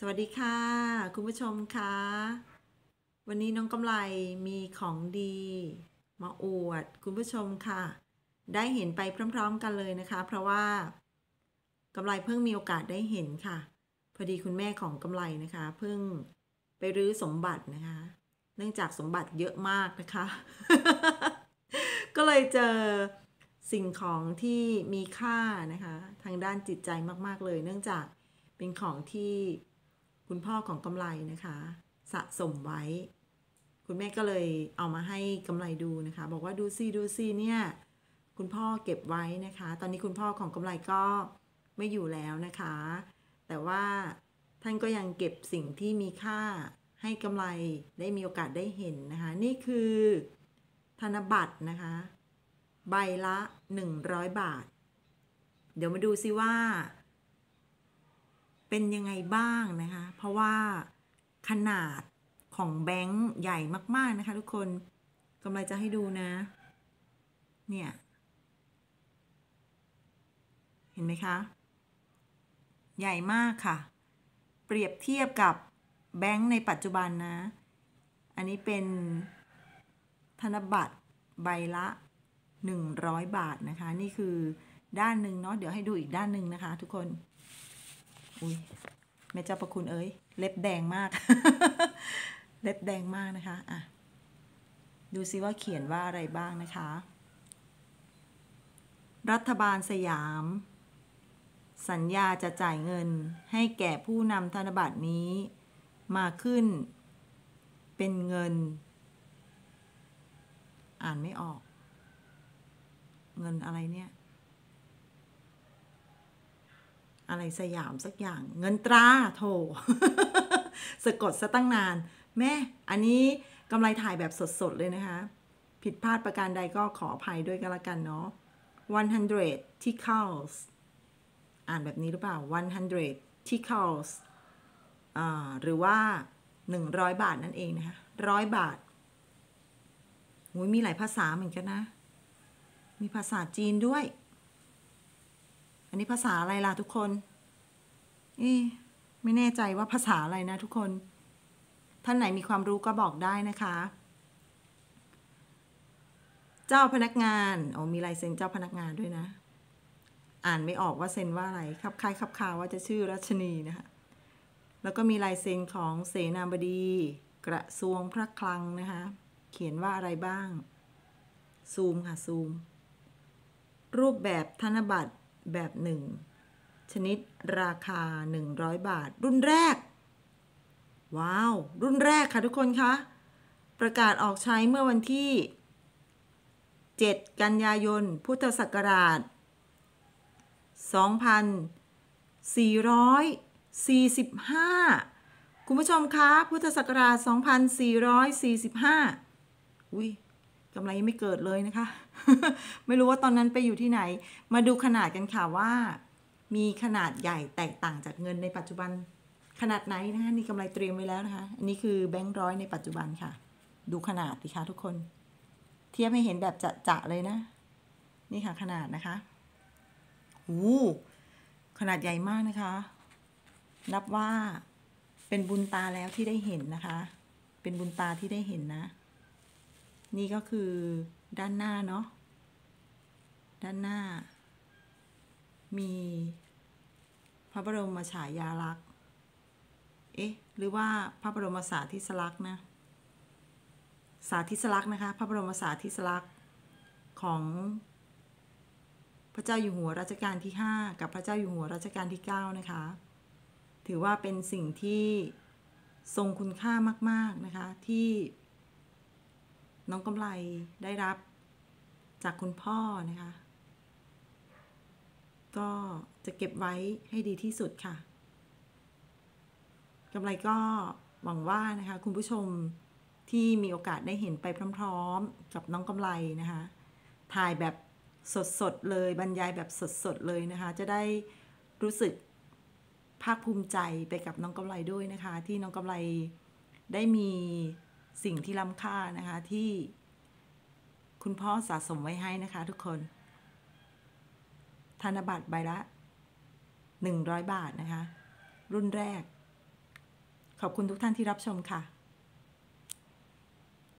สวัสดีค่ะคุณผู้ชมคะวันนี้น้องกำไลมีของดีมาอวดคุณผู้ชมค่ะได้เห็นไปพร้อมๆกันเลยนะคะเพราะว่ากำไลเพิ่งมีโอกาสได้เห็นค่ะพอดีคุณแม่ของกำไลนะคะเพิ่งไปรื้อสมบัตินะคะเนื่องจากสมบัติเยอะมากนะคะ ก็เลยเจอสิ่งของที่มีค่านะคะทางด้านจิตใจมากๆเลยเนื่องจากเป็นของที่คุณพ่อของกำไลนะคะสะสมไว้คุณแม่ก็เลยเอามาให้กำไลดูนะคะบอกว่าดูสิเนี่ยคุณพ่อเก็บไว้นะคะตอนนี้คุณพ่อของกำไลก็ไม่อยู่แล้วนะคะแต่ว่าท่านก็ยังเก็บสิ่งที่มีค่าให้กำไลได้มีโอกาสได้เห็นนะคะนี่คือธนบัตรนะคะใบละ100 บาทเดี๋ยวมาดูซิว่าเป็นยังไงบ้างนะคะเพราะว่าขนาดของแบงค์ใหญ่มากๆนะคะทุกคนกำลังจะให้ดูนะเนี่ยเห็นไหมคะใหญ่มากค่ะเปรียบเทียบกับแบงค์ในปัจจุบันนะอันนี้เป็นธนบัตรใบละ100 บาทนะคะนี่คือด้านหนึ่งเนาะเดี๋ยวให้ดูอีกด้านหนึ่งนะคะทุกคนอุ้ยแม่เจ้าประคุณเอ้ยเล็บแดงมาก เล็บแดงมากนะคะอ่ะดูซิว่าเขียนว่าอะไรบ้างนะคะรัฐบาลสยามสัญญาจะจ่ายเงินให้แก่ผู้นำธนบัตรนี้มาขึ้นเป็นเงินอ่านไม่ออกเงินอะไรเนี่ยอะไรสยามสักอย่างเงินตราโถ สะกดซะตั้งนานแม่อันนี้กำไรถ่ายแบบสดๆเลยนะคะผิดพลาดประการใดก็ขออภัยด้วยกันละกันเนาะ100 ticals อ่านแบบนี้หรือเปล่า100 ticals หรือว่า100 บาทนั่นเองนะคะ100 บาทโอ้ยมีหลายภาษาเหมือนกันนะมีภาษาจีนด้วยอันนี้ภาษาอะไรล่ะทุกคนไม่แน่ใจว่าภาษาอะไรนะทุกคนท่านไหนมีความรู้ก็บอกได้นะคะเจ้าพนักงานมีลายเซ็นเจ้าพนักงานด้วยนะอ่านไม่ออกว่าเซ็นว่าอะไรครับคล้ายครับคาว่าจะชื่อรัชนีนะคะแล้วก็มีลายเซ็นของเสนาบดีกระทรวงพระคลังนะคะเขียนว่าอะไรบ้างซูมค่ะซูมรูปแบบธนบัตรแบบหนึ่งชนิดราคา100 บาทรุ่นแรกว้าวรุ่นแรกค่ะทุกคนคะประกาศออกใช้เมื่อวันที่7 กันยายนพุทธศักราช2445คุณผู้ชมคะพุทธศักราช2445อุ้ยกำไรยังไม่เกิดเลยนะคะ ไม่รู้ว่าตอนนั้นไปอยู่ที่ไหนมาดูขนาดกันค่ะว่ามีขนาดใหญ่แตกต่างจากเงินในปัจจุบันขนาดไหนนะคะนี่กำไรเตรียมไว้แล้วนะคะอันนี้คือแบงค์ร้อยในปัจจุบันค่ะดูขนาดดิคะทุกคนเทียบให้เห็นแบบจะๆเลยนะนี่ค่ะขนาดนะคะโอ้ขนาดใหญ่มากนะคะนับว่าเป็นบุญตาแล้วที่ได้เห็นนะคะเป็นบุญตาที่ได้เห็นนะนี่ก็คือด้านหน้าเนาะด้านหน้ามีพระบรมฉายาลักษณ์หรือว่าพระบรมสารีสลักษณ์นะสาธิสลักษณ์นะคะพระบรมสาธิสลักษณ์ของพระเจ้าอยู่หัวรัชกาลที่5กับพระเจ้าอยู่หัวรัชกาลที่9นะคะถือว่าเป็นสิ่งที่ทรงคุณค่ามากๆนะคะที่น้องกำไลได้รับจากคุณพ่อนะคะก็จะเก็บไว้ให้ดีที่สุดค่ะกำไลก็หวังว่านะคะคุณผู้ชมที่มีโอกาสได้เห็นไปพร้อมๆกับน้องกำไลนะคะถ่ายแบบสดๆเลยบรรยายแบบสดๆเลยนะคะจะได้รู้สึกภาคภูมิใจไปกับน้องกำไลด้วยนะคะที่น้องกำไลได้มีสิ่งที่ล้ำค่านะคะที่คุณพ่อสะสมไว้ให้นะคะทุกคนธนบัตรใบละ100 บาทนะคะรุ่นแรกขอบคุณทุกท่านที่รับชมค่ะ